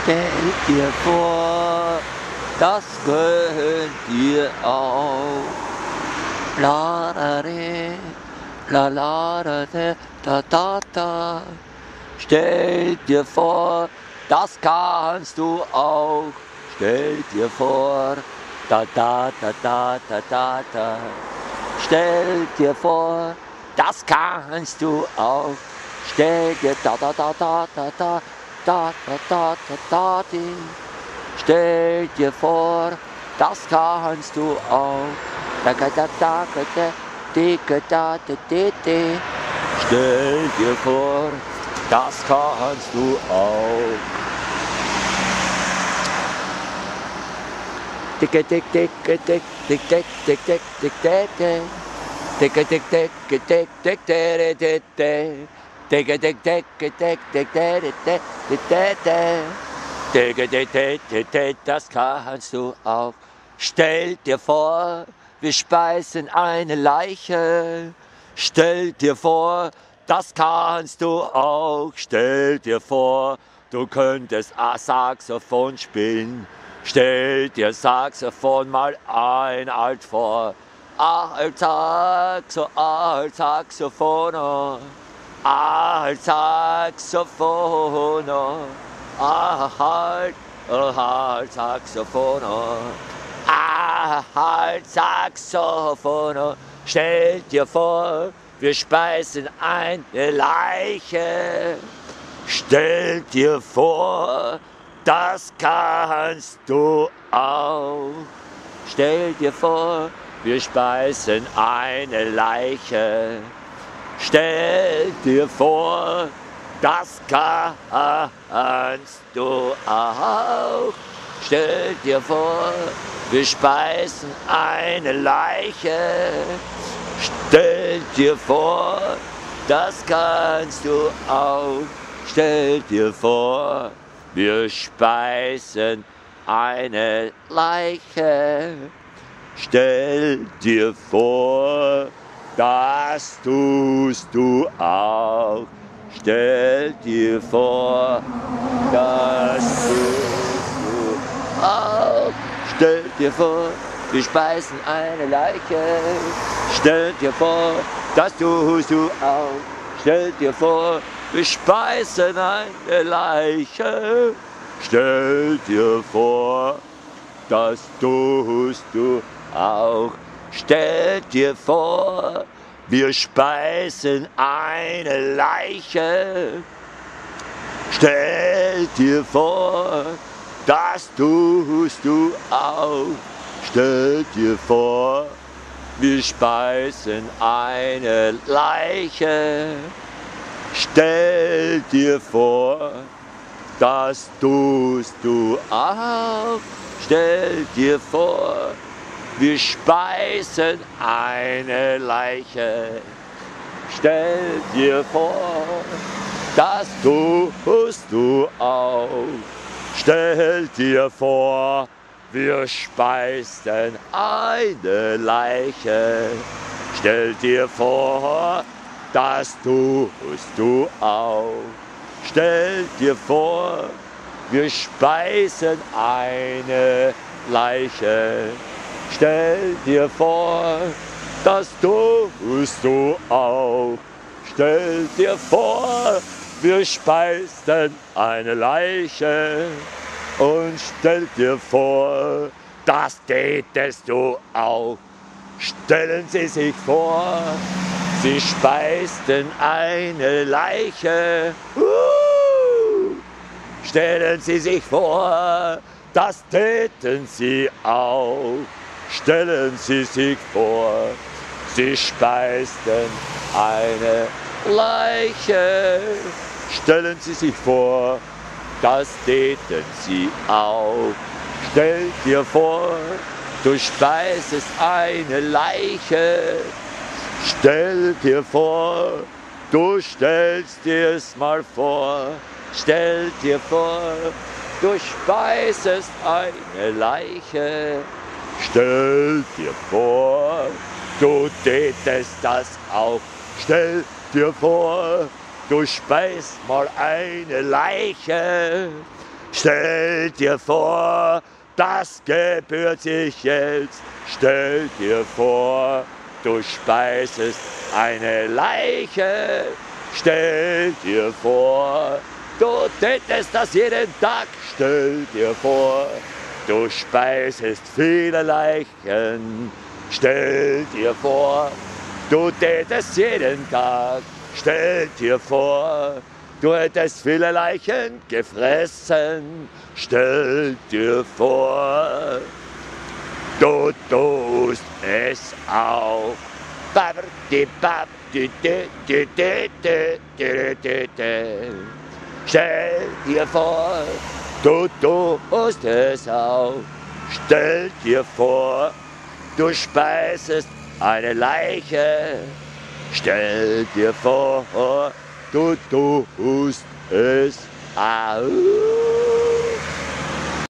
Stell dir vor, das könnt ihr auch. La da de, la da de, da. Stell dir vor, das kannst du auch. Stell dir vor, da. Stell dir vor, das kannst du auch. Stell dir di. Stell dir vor, das kannst du auch. Stell dir vor, das kannst du auch. Das kannst du auch. Stell dir vor, wir speisen eine Leiche. Stell dir vor, das kannst du auch. Stell dir vor, du könntest Saxophon spielen. Stell dir Saxophon mal ein alt vor. Alt Saxophoner. Alt Saxophoner. Halt Saxophoner. Halt Saxophoner. Stell dir vor, wir speisen eine Leiche. Stell dir vor, das kannst du auch. Stell dir vor, wir speisen eine Leiche. Stell dir vor, das kannst du auch. Stell dir vor, wir speisen eine Leiche. Stell dir vor, das kannst du auch. Stell dir vor, wir speisen eine Leiche. Stell dir vor, das tust du auch. Stell dir vor, das tust du auch. Stell dir vor, wir speisen eine Leiche. Stell dir vor, das tust du auch. Stell dir vor, wir speisen eine Leiche. Stell dir vor, das tust du auch. Stell dir vor, wir speisen eine Leiche. Stell dir vor, das tust du auch. Stell dir vor, wir speisen eine Leiche. Stell dir vor, das tust du auch. Stell dir vor, wir speisen eine Leiche. Stell dir vor, das tust du auch. Stell dir vor, wir speisen eine Leiche. Stell dir vor, das tust du auch. Stell dir vor, wir speisen eine Leiche. Stell dir vor, das tust du auch. Stell dir vor, wir speisen eine Leiche. Und stell dir vor, das tätest du auch. Stellen Sie sich vor, Sie speisten eine Leiche. Stellen Sie sich vor, das täten Sie auch. Stellen Sie sich vor, Sie speisten eine Leiche. Stellen Sie sich vor, das täten Sie auch. Stell dir vor, du speisest eine Leiche. Stell dir vor, du stellst dir's mal vor. Stell dir vor, du speisest eine Leiche. Stell dir vor, du tätest das auch. Stell dir vor, du speist mal eine Leiche. Stell dir vor, das gebührt sich jetzt. Stell dir vor, du speisest eine Leiche. Stell dir vor, du tätest das jeden Tag. Stell dir vor, du speisest viele Leichen. Stell dir vor, du tätest jeden Tag. Stell dir vor, du hättest viele Leichen gefressen. Stell dir vor, du tust es auch. Stell dir vor, du tust es auch. Stell dir vor, du speisest eine Leiche. Stell dir vor, du tust es auch.